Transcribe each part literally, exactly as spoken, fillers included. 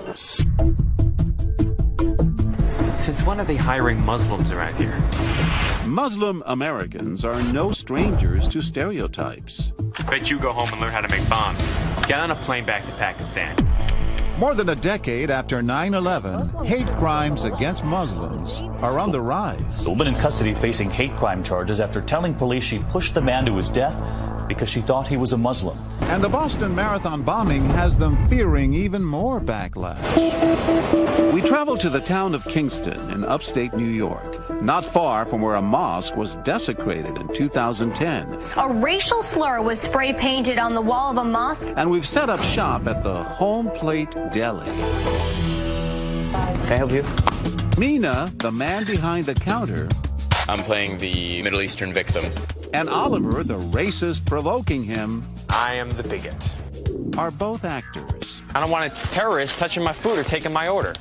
Since when are they hiring Muslims around here? Muslim Americans are no strangers to stereotypes. Bet you go home and learn how to make bombs. Get on a plane back to Pakistan. More than a decade after nine eleven, hate crimes against Muslims are on the rise. The woman in custody facing hate crime charges after telling police she pushed the man to his death because she thought he was a Muslim. And the Boston Marathon bombing has them fearing even more backlash. We traveled to the town of Kingston in upstate New York, not far from where a mosque was desecrated in two thousand ten. A racial slur was spray painted on the wall of a mosque. And we've set up shop at the Home Plate Deli. Can I help you? Mina, the man behind the counter. I'm playing the Middle Eastern victim. And Oliver, the racist provoking him. I am the bigot. Are both actors. I don't want a terrorist touching my food or taking my order.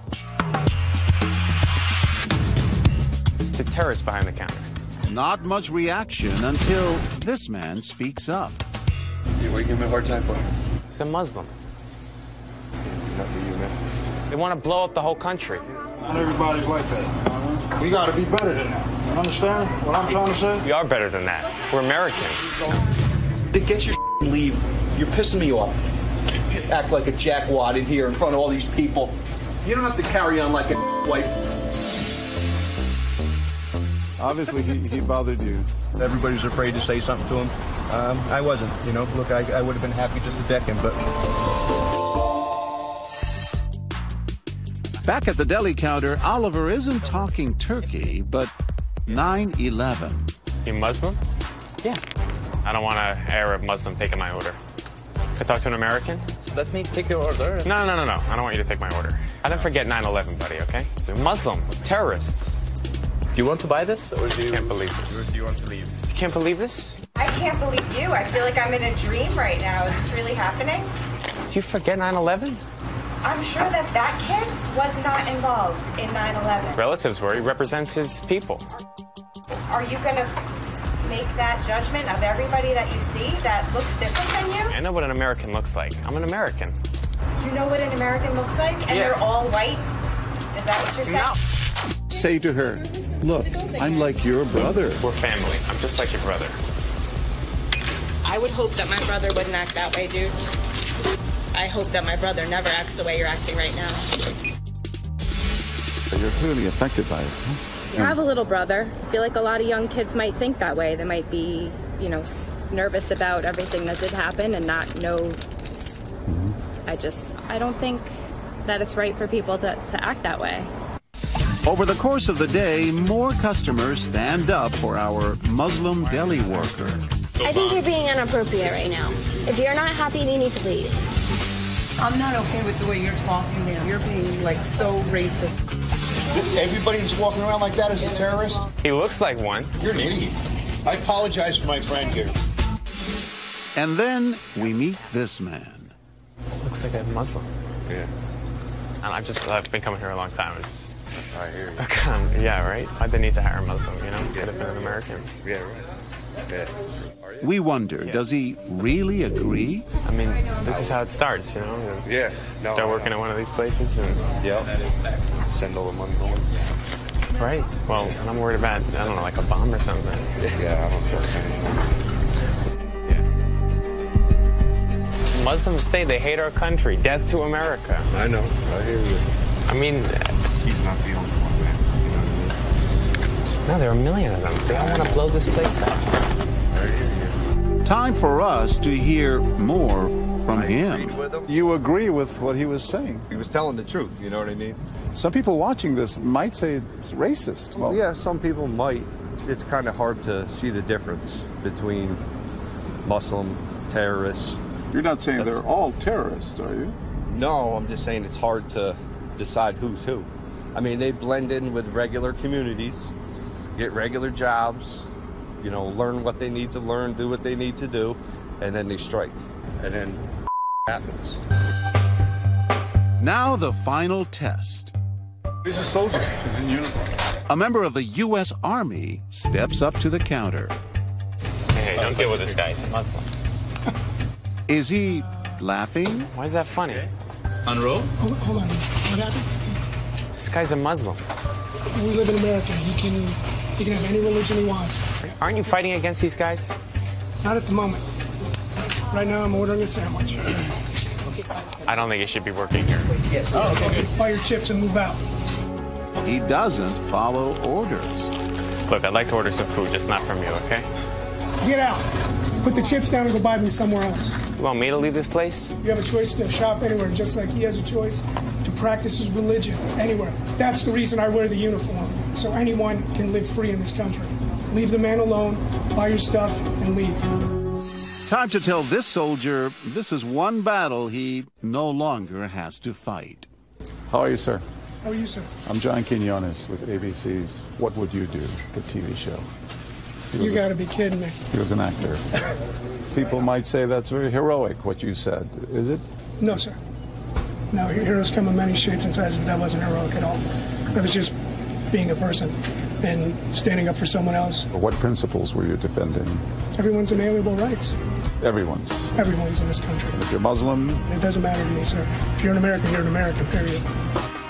It's a terrorist behind the counter. Not much reaction until this man speaks up. What are you giving me a hard time for? He's a Muslim. Not for you, man. They want to blow up the whole country. Not everybody's like that. We got to be better than that. You understand what I'm trying to say? We are better than that. We're Americans. Then get your and leave. You're pissing me off. You act like a jackwad in here in front of all these people. You don't have to carry on like a white. Obviously, he, he bothered you. Everybody's afraid to say something to him. Um, I wasn't, you know. Look, I, I would have been happy just to deck him, but... Back at the deli counter, Oliver isn't talking turkey, but nine eleven. You Muslim? Yeah. I don't want an Arab Muslim taking my order. Can I talk to an American? Let me take your order. No, no, no, no. I don't want you to take my order. I didn't forget nine eleven, buddy, okay? They're Muslim, terrorists. Do you want to buy this, or do you... I can't believe this. Or do you want to leave? You can't believe this? I can't believe you. I feel like I'm in a dream right now. Is this really happening? Do you forget nine eleven? I'm sure that that kid was not involved in nine eleven. Relatives were. He represents his people. Are you going to make that judgment of everybody that you see that looks different than you? I know what an American looks like. I'm an American. You know what an American looks like? And Yeah. they're all white? Is that what you're saying? No. Say to her, look, I'm like your brother. We're family. I'm just like your brother. I would hope that my brother wouldn't act that way, dude. I hope that my brother never acts the way you're acting right now. You're clearly affected by it, huh? You have a little brother. I feel like a lot of young kids might think that way. They might be, you know, nervous about everything that did happen and not know. Mm-hmm. I just, I don't think that it's right for people to, to act that way. Over the course of the day, more customers stand up for our Muslim deli worker. I think you're being inappropriate right now. If you're not happy, you need to leave. I'm not okay with the way you're talking now. You're being, like, so racist. Everybody who's walking around like that is a terrorist? He looks like one. You're an idiot. I apologize for my friend here. And then we meet this man. Looks like a Muslim. Yeah. And I've just, I've been coming here a long time. It's, I hear you. I can't, yeah, right? Why'd they need to hire a Muslim, you know? Could have been an American. Yeah, right. Yeah. We wonder, does he really agree? I mean, this is how it starts, you know? Yeah. No, Start working at one of these places and... Yeah. Send all the money going. Right. Well, and I'm worried about, I don't know, like a bomb or something. Yeah, I don't trust anyone. Yeah. Muslims say they hate our country. Death to America. I know. I hear you. I mean... He's not the only one, man. You know what I mean? No, there are a million of them. They all want to blow this place up. I hear you. Time for us to hear more from him. With him. You agree with what he was saying? He was telling the truth, you know what I mean? Some people watching this might say it's racist. Well, yeah, some people might. It's kind of hard to see the difference between Muslim terrorists. You're not saying That's, they're all terrorists, are you? No, I'm just saying it's hard to decide who's who. I mean, they blend in with regular communities, get regular jobs, you know, learn what they need to learn, do what they need to do, and then they strike. And then happens. Now the final test. He's a soldier. He's in uniform. A member of the U S Army steps up to the counter. Hey, don't deal with this guy. He's a Muslim. Is he laughing? Why is that funny? Unroll? Hold, hold on. What happened? This guy's a Muslim. We live in America. He can, he can have any religion he wants. Aren't you fighting against these guys? Not at the moment. Right now, I'm ordering a sandwich. I don't think you should be working here. Oh, okay. Buy your chips and move out. He doesn't follow orders. Look, I'd like to order some food, just not from you, okay? Get out. Put the chips down and go buy them somewhere else. You want me to leave this place? You have a choice to shop anywhere, just like he has a choice to practice his religion anywhere. That's the reason I wear the uniform, so anyone can live free in this country. Leave the man alone, buy your stuff, and leave. Time to tell this soldier this is one battle he no longer has to fight. How are you, sir? How are you, sir? I'm John Quinones with A B C's What Would You Do, the T V show. You got to be kidding me. He was an actor. People might say that's very heroic, what you said. Is it? No, sir. No, heroes come in many shapes and sizes, but that wasn't heroic at all. It was just being a person and standing up for someone else. What principles were you defending? Everyone's inalienable rights. Everyone's? Everyone's in this country. And if you're Muslim? It doesn't matter to me, sir. If you're an American, you're an American, period.